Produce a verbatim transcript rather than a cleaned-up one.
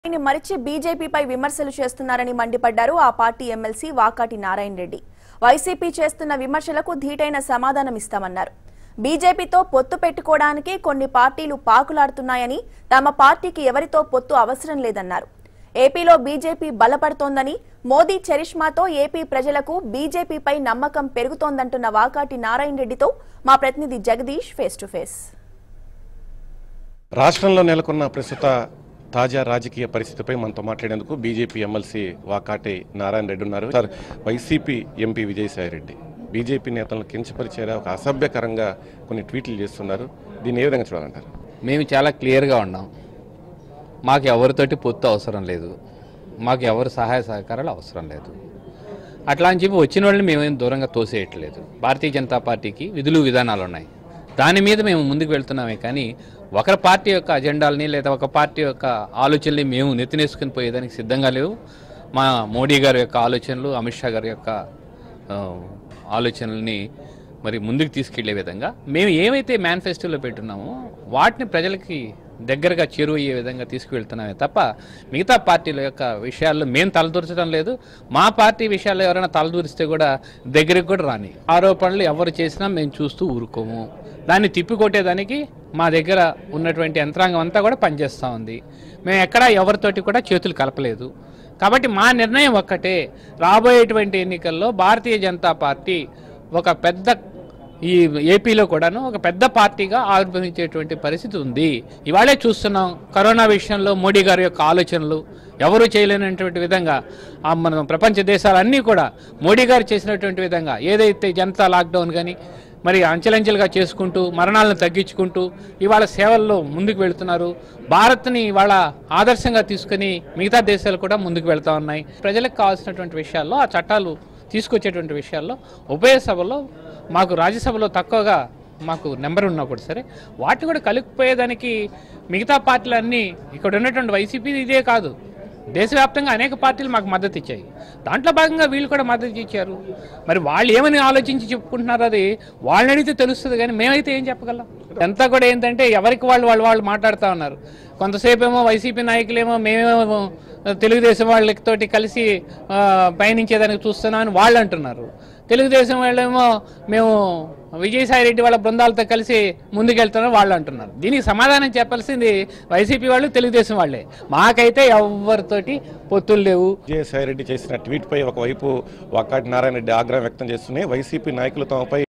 ని మరిచి బీజేపీపై విమర్శలు చేస్తున్నారని మండిపడ్డారు ఆ party MLC Vakati Narayana Reddy. YCP చేస్తున్న విమర్శలకు ధీటైన సమాధానం ఇస్తామన్నారు. బీజేపీతో పొత్తు పెట్టుకోవడానికి కొన్ని పార్టీలు పాకులాడుతున్నాయని, తమ పార్టీకి ఎవరితో పొత్తు అవసరం లేదన్నారు. ఏపీలో బీజేపీ బలపడుతోందని, మోదీ చరిష్మాతో ఏపీ ప్రజలకు బీజేపీపై నమ్మకం పెరుగుతోందంటున్న వాకాటి నారాయణ రెడ్డితో మా ప్రతినిధి జగదీష్ ఫేస్ టు ఫేస్. రాష్ట్రంలో నెలకొన్న ప్రస్తుత తాజా రాజకీయ పరిస్థితిపై మనతో మాట్లాడేందుకు బీజేపీ ఎమ్మెల్సీ వాకాటి నారాయణ రెడ్డి ఉన్నారు. Sir, YCP MP Vijayasai Reddy BJP నేతలను కించపరిచేలా ఒక అసభ్యకరంగా కొన్ని ట్వీట్లు చేస్తున్నారు. దీన్ని ఏ విధంగా చూడాలంటారు? మేము చాలా క్లియర్గా ఉన్నాం. మాకు ఎవరితోటి పొత్తు అవసరం లేదు, మాకు ఎవరి సహాయ సహకారాలు అవసరం లేదు. అట్లా అని చెప్పి వచ్చిన వాళ్ళని మేమేం దూరంగా తోసేయట్లేదు. భారతీయ జనతా పార్టీకి విధులు విధానాలు ఉన్నాయి, దాని మీద మేము ముందుకు వెళ్తున్నామే. కానీ ఒక పార్టీ యొక్క అజెండాలని లేదా ఒక పార్టీ యొక్క ఆలోచనల్ని మేము నెత్తినేసుకుని పోయేదానికి సిద్ధంగా లేవు. మా మోడీ గారి యొక్క ఆలోచనలు, అమిత్ షా గారి యొక్క ఆలోచనల్ని మరి ముందుకు తీసుకెళ్లే విధంగా మేము ఏమైతే మేనిఫెస్టోలో పెట్టున్నామో వాటిని ప్రజలకి దగ్గరగా చేరువయ్యే విధంగా తీసుకువెళ్తున్నామే తప్ప మిగతా పార్టీల యొక్క విషయాల్లో మేము తలదూర్చడం లేదు. మా పార్టీ విషయాల్లో ఎవరైనా తలదూరిస్తే కూడా దగ్గరికి కూడా రాని. ఆరోపణలు ఎవరు చేసినా మేము చూస్తూ ఊరుకోము. దాన్ని తిప్పికొట్టేదానికి మా దగ్గర ఉన్నటువంటి యంత్రాంగం అంతా కూడా పనిచేస్తూ ఉంది. మేము ఎక్కడా ఎవరితోటి కూడా చేతులు కలపలేదు. కాబట్టి మా నిర్ణయం ఒక్కటే, రాబోయేటువంటి ఎన్నికల్లో భారతీయ జనతా పార్టీ ఒక పెద్ద ఈ ఏపీలో కూడాను ఒక పెద్ద పార్టీగా ఆవిర్భవించేటువంటి పరిస్థితి ఉంది. ఇవాళే చూస్తున్నాం, కరోనా విషయంలో మోడీ గారి యొక్క ఆలోచనలు ఎవరు చేయలేనటువంటి విధంగా మన ప్రపంచ దేశాలన్నీ కూడా మోడీ గారు చేసినటువంటి విధంగా ఏదైతే జనతా లాక్డౌన్ కానీ మరి అంచెలంచెలుగా చేసుకుంటూ మరణాలను తగ్గించుకుంటూ ఇవాళ సేవల్లో ముందుకు వెళుతున్నారు. భారత్ని ఇవాళ ఆదర్శంగా తీసుకుని మిగతా దేశాలు కూడా ముందుకు వెళ్తూ ఉన్నాయి. ప్రజలకు కావాల్సినటువంటి విషయాల్లో ఆ చట్టాలు తీసుకొచ్చేటువంటి విషయాల్లో ఉభయ సభలో మాకు రాజ్యసభలో తక్కువగా మాకు నెంబర్ ఉన్నప్పుడు సరే వాటిని కూడా కలిపిపోయేదానికి మిగతా పార్టీలన్నీ ఇక్కడ ఉన్నటువంటి వైసీపీ ఇదే కాదు, దేశవ్యాప్తంగా అనేక పార్టీలు మాకు మద్దతు ఇచ్చాయి. దాంట్లో భాగంగా వీళ్ళు కూడా మద్దతు ఇచ్చారు. మరి వాళ్ళు ఏమని ఆలోచించి చెప్పుకుంటున్నారు అది వాళ్ళని అడిగితే తెలుస్తుంది, కానీ మేమైతే ఏం చెప్పగలం? అంతా కూడా ఏంటంటే ఎవరికి వాళ్ళు వాళ్ళు వాళ్ళు మాట్లాడుతూ ఉన్నారు. కొంతసేపు ఏమో వైసీపీ నాయకులేమో మేమేమో తెలుగుదేశం వాళ్ళతోటి కలిసి పయనించేదానికి చూస్తున్నామని వాళ్ళు అంటున్నారు. తెలుగుదేశం వాళ్ళేమో మేము విజయసాయి రెడ్డి వాళ్ళ బృందాలతో కలిసి ముందుకెళ్తున్నాం వాళ్ళు అంటున్నారు. దీనికి సమాధానం చెప్పాల్సింది వైసీపీ వాళ్ళు, తెలుగుదేశం వాళ్ళే. మాకైతే ఎవరితోటి పొత్తులు లేవు. విజయసాయి రెడ్డి చేసిన ట్వీట్ పై ఒకవైపు వాకాటి నారాయణ రెడ్డి ఆగ్రహం వ్యక్తం చేస్తున్నాయి. వైసీపీ నాయకులు తమపై